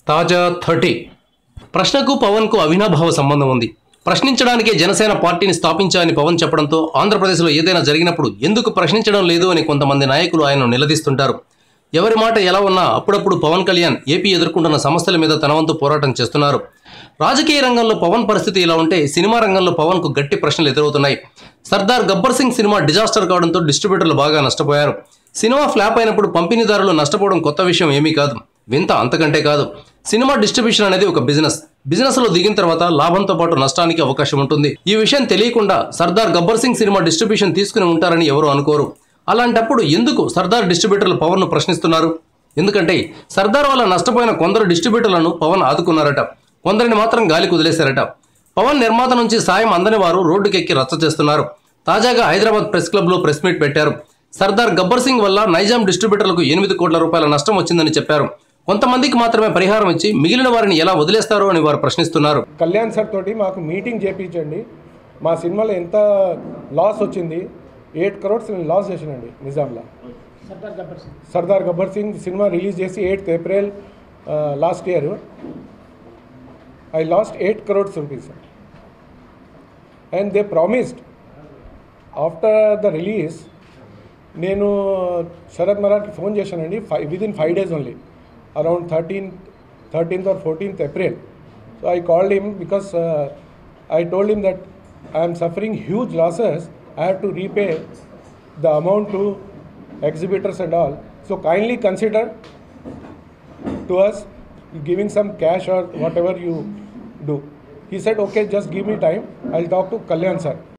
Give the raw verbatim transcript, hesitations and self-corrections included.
తాజా థర్టీ ప్రశ్నకు పవన్కు అవినాభావ సంబంధం ఉంది. ప్రశ్నించడానికే జనసేన పార్టీని స్థాపించాలని పవన్ చెప్పడంతో ఆంధ్రప్రదేశ్లో ఏదైనా జరిగినప్పుడు ఎందుకు ప్రశ్నించడం లేదు అని కొంతమంది నాయకులు ఆయనను నిలదీస్తుంటారు. ఎవరి మాట ఎలా ఉన్నా అప్పుడప్పుడు పవన్ కళ్యాణ్ ఏపీ ఎదుర్కొంటున్న సమస్యల మీద తన వంతు పోరాటం చేస్తున్నారు. రాజకీయ రంగంలో పవన్ పరిస్థితి ఇలా ఉంటే సినిమా రంగంలో పవన్కు గట్టి ప్రశ్నలు ఎదురవుతున్నాయి. సర్దార్ గబ్బర్ సింగ్ సినిమా డిజాస్టర్ కావడంతో డిస్ట్రిబ్యూటర్లు బాగా నష్టపోయారు. సినిమా ఫ్లాప్ అయినప్పుడు పంపిణీదారులు నష్టపోవడం కొత్త విషయం ఏమీ కాదు, వింత అంతకంటే కాదు. సినిమా డిస్ట్రిబ్యూషన్ అనేది ఒక బిజినెస్. బిజినెస్ లో దిగిన తర్వాత లాభంతో పాటు నష్టానికి అవకాశం ఉంటుంది. ఈ విషయం తెలియకుండా సర్దార్ గబ్బర్ సింగ్ సినిమా డిస్ట్రిబ్యూషన్ తీసుకుని ఉంటారని ఎవరు అనుకోరు. అలాంటప్పుడు ఎందుకు సర్దార్ డిస్ట్రిబ్యూటర్లు పవన్ ను ప్రశ్నిస్తున్నారు? ఎందుకంటే సర్దార్ వల్ల నష్టపోయిన కొందరు డిస్ట్రిబ్యూటర్లను పవన్ ఆదుకున్నారట, కొందరిని మాత్రం గాలి కుదిలేశారట. పవన్ నిర్మాత నుంచి సాయం అందని వారు రోడ్డుకెక్కి రచ్చ చేస్తున్నారు. తాజాగా హైదరాబాద్ ప్రెస్ క్లబ్ లో ప్రెస్ మీట్ పెట్టారు. సర్దార్ గబ్బర్ సింగ్ వల్ల నైజాం డిస్ట్రిబ్యూటర్లకు ఎనిమిది కోట్ల రూపాయల నష్టం వచ్చిందని చెప్పారు. కొంతమందికి మాత్రమే పరిహారం ఇచ్చి మిగిలిన వారిని ఎలా వదిలేస్తారో అని వారు ప్రశ్నిస్తున్నారు. కళ్యాణ్ సార్ తోటి మాకు మీటింగ్ చేయించండి, మా సినిమాలో ఎంత లాస్ వచ్చింది, ఎయిట్ క్రోడ్స్ లాస్ చేసినండి నిజాంలో. సర్దార్ గబ్బర్ సింగ్ సినిమా రిలీజ్ చేసి eighth April last year I lost eight crores rupees and they promised after the release. నేను శరత్ మరాఠ్కి ఫోన్ చేశానండి, five within five days only, around thirteenth, thirteenth or fourteenth April. So I called him because uh, I told him that I am suffering huge losses. I have to repay the amount to exhibitors and all. So kindly consider to us giving some cash or whatever you do. He said, okay, just give me time. I'll talk to Kalyan sir.